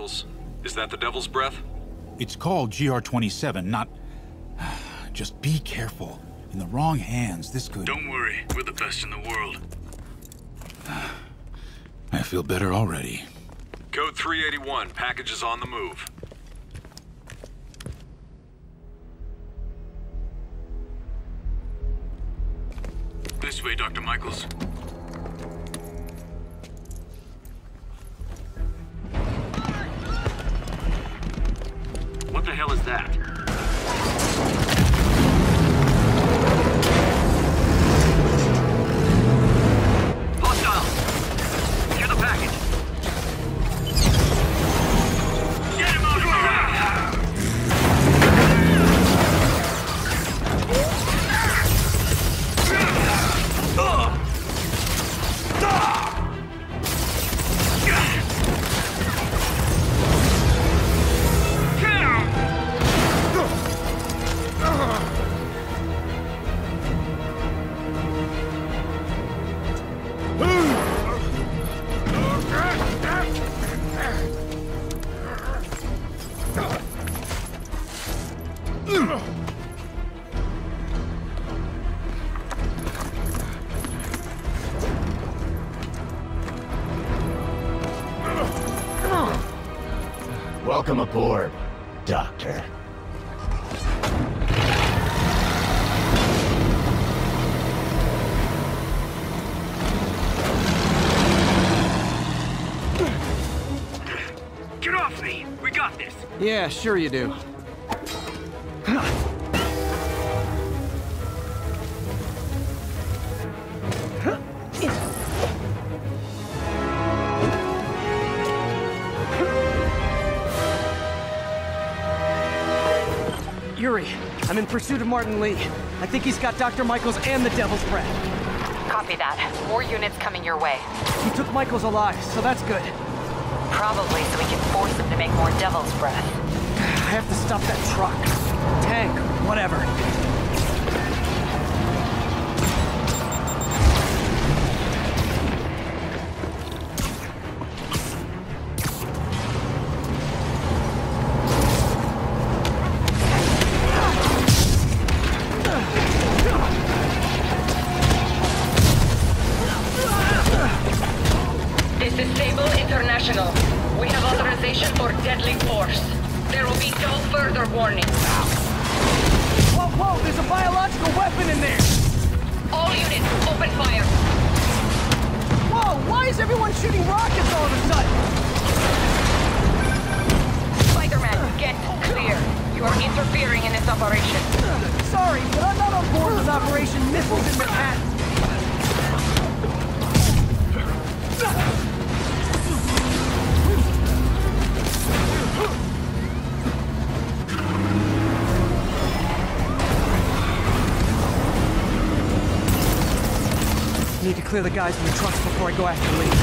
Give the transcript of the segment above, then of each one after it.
Michaels. Is that the Devil's Breath? It's called GR-27, not... Just be careful. In the wrong hands, this could... Don't worry, we're the best in the world. I feel better already. Code 381, package is on the move. This way, Dr. Michaels. What the hell is that? Hostile! Near the package! Get him out of Welcome aboard, Doctor. Get off me! We got this! Yeah, sure you do. Yuri, I'm in pursuit of Martin Lee. I think he's got Dr. Michaels and the Devil's Breath. Copy that. More units coming your way. He took Michaels alive, so that's good. Probably so we can force him to make more Devil's Breath. I have to stop that truck. Tank, whatever. This is Sable International. We have authorization for deadly force. There will be no further warning. Whoa, whoa, there's a biological weapon in there! All units, open fire. Whoa, why is everyone shooting rockets all of a sudden? Spider-Man, get clear. You are interfering in this operation. Sorry, but I'm not on board with Operation Missiles in Manhattan. Need to clear the guys in the trucks before I go after Lee.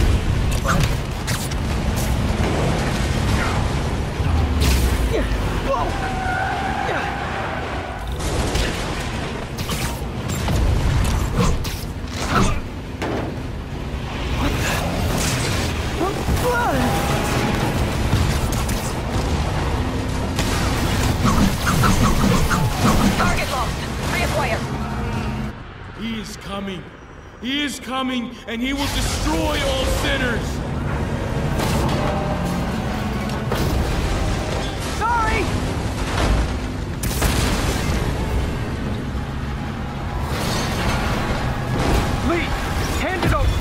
Target lost. Reacquire. He is coming. He is coming, and he will destroy all sinners! Sorry! Lee, hand it over!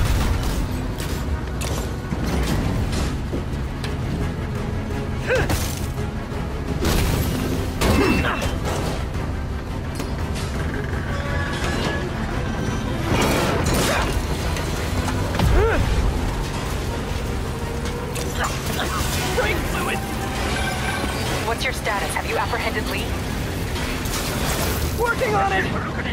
What's your status? Have you apprehended Lee? Working on it!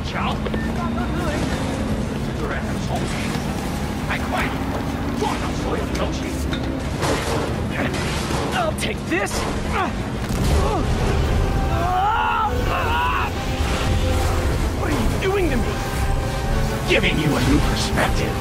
I'll take this! What are you doing to me? Giving you a new perspective.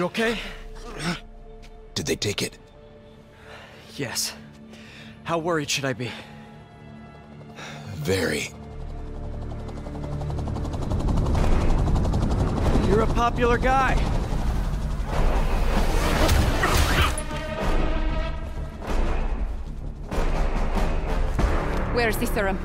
okay? Did they take it? Yes. How worried should I be? Very. You're a popular guy. Where's the serum?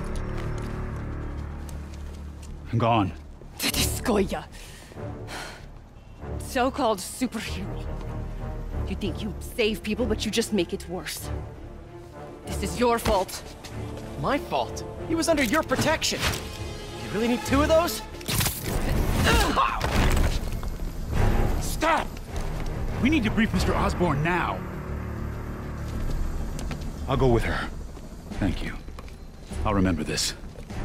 Gone. Skoya. So-called superhero. You think you save people, but you just make it worse. This is your fault. My fault? He was under your protection. You really need 2 of those? Stop! We need to brief Mr. Osborn now. I'll go with her. Thank you. I'll remember this.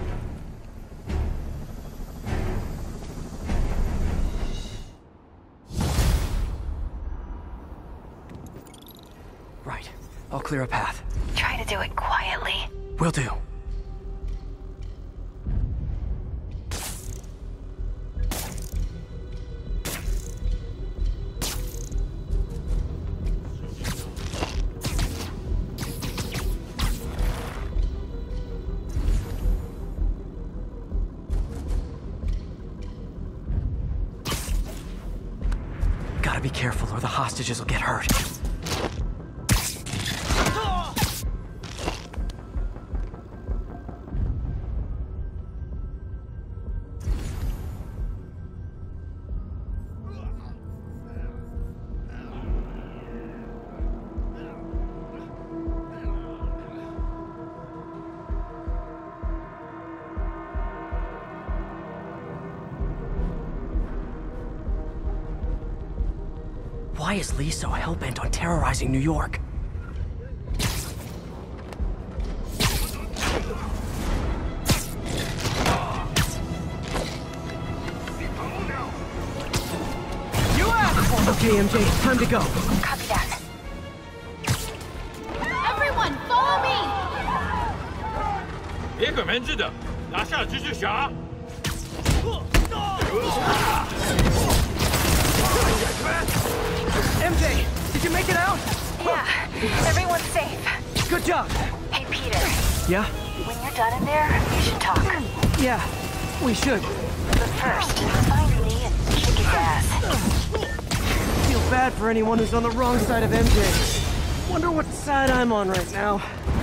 Right. I'll clear a path. Try to do it quietly. Will do. Gotta be careful or the hostages will get hurt. Why is Lee so hell-bent on terrorizing New York? Okay, MJ, time to go. Copy that. Everyone, follow me! 别给门子的，拿下蜘蛛侠。 MJ, did you make it out? Yeah, everyone's safe. Good job. Hey, Peter. Yeah? When you're done in there, we should talk. Yeah, we should. But first, find Lee and kick his ass. Feel bad for anyone who's on the wrong side of MJ. Wonder what side I'm on right now.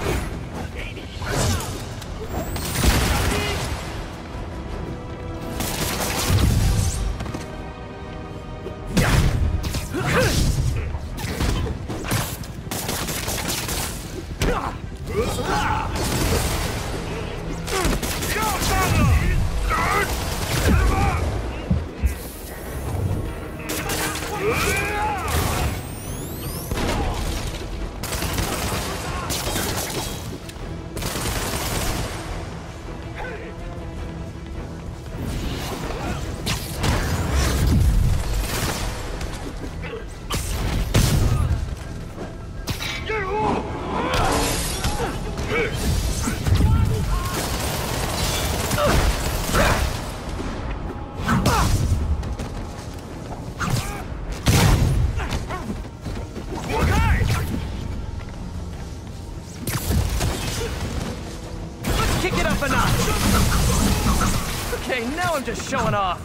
Kick it up a notch! Okay, now I'm just showing off.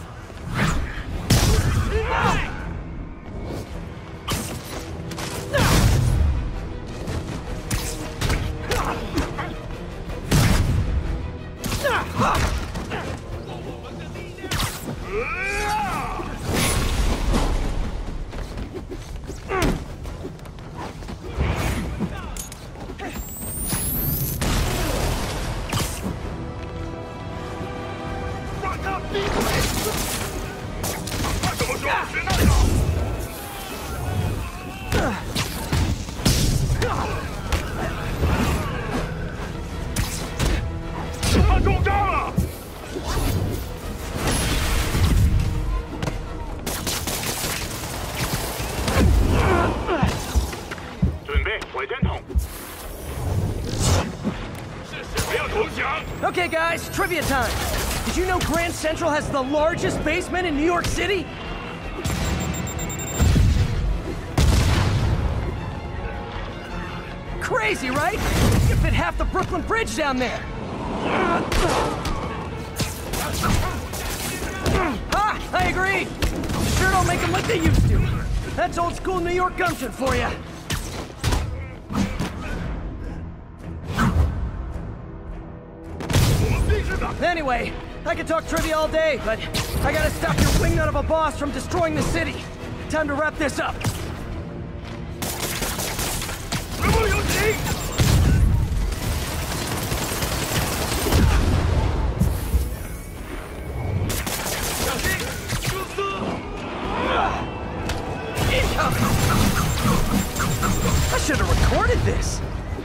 Okay guys, trivia time! Did you know Grand Central has the largest basement in New York City? Crazy, right? You could fit half the Brooklyn Bridge down there. Ah, I agree. Sure don't make them like they used to. That's old school New York gumption for you. Anyway, I could talk trivia all day, but I gotta stop your wingnut of a boss from destroying the city. Time to wrap this up. I should have recorded this.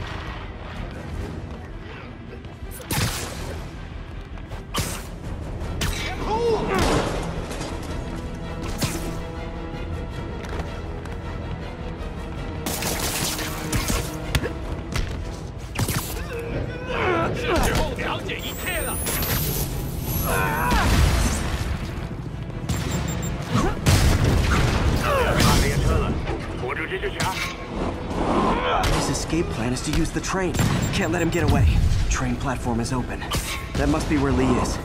His escape plan is to use the train. Can't let him get away. Train platform is open. That must be where Lee is.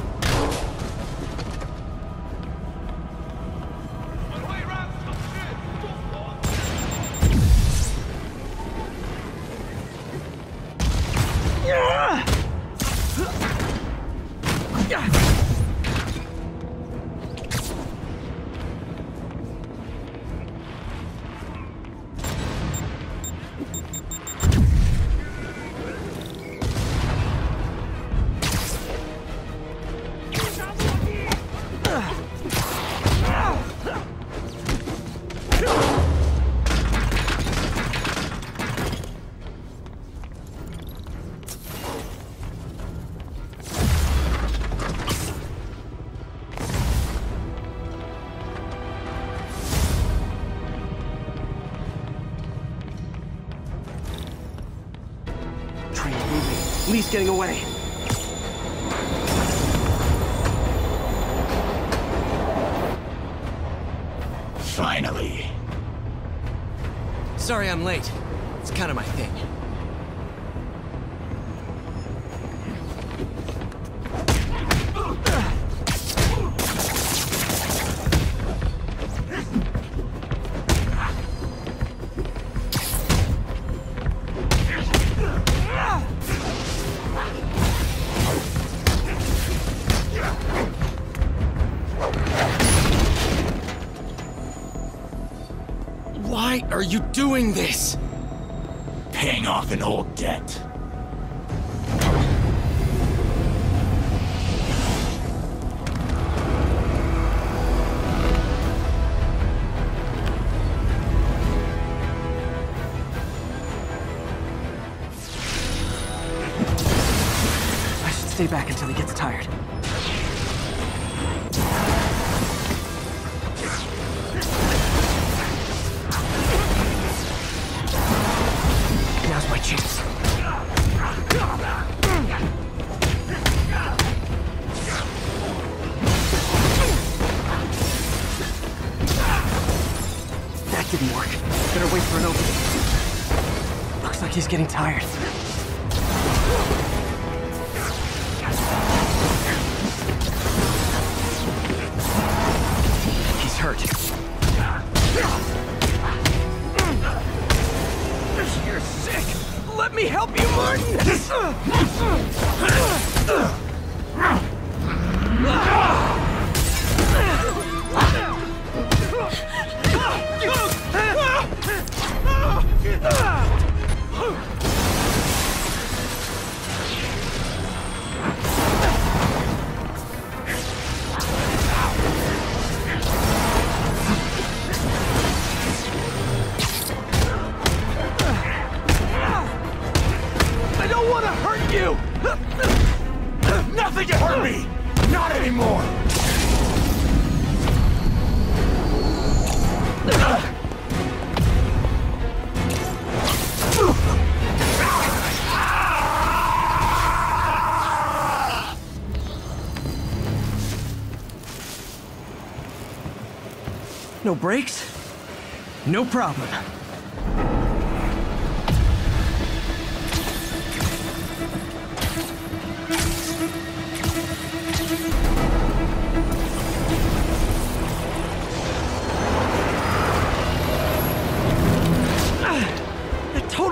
Lee's getting away. Finally. Sorry I'm late. It's kind of my thing. Why are you doing this? Paying off an old debt. I should stay back until he gets tired. Now's my chance. That didn't work. Better wait for an opening. Looks like he's getting tired. He's hurt. You're sick! Let me help you, Martin! I don't want to hurt you! Nothing can hurt me! Not anymore! No brakes? No problem.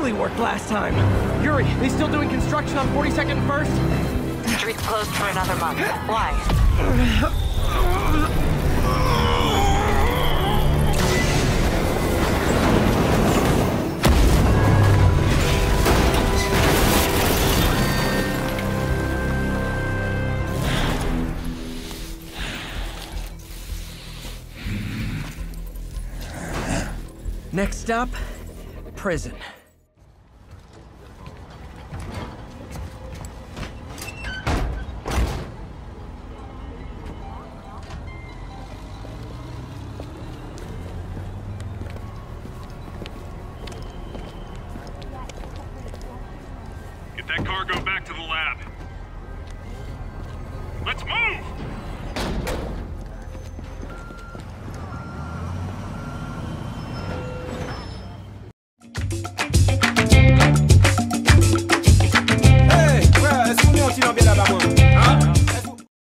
totally worked last time. Yuri, they still doing construction on 42nd and 1st? Street's closed for another month. Why? Next stop, prison. Get that cargo back to the lab. Let's move!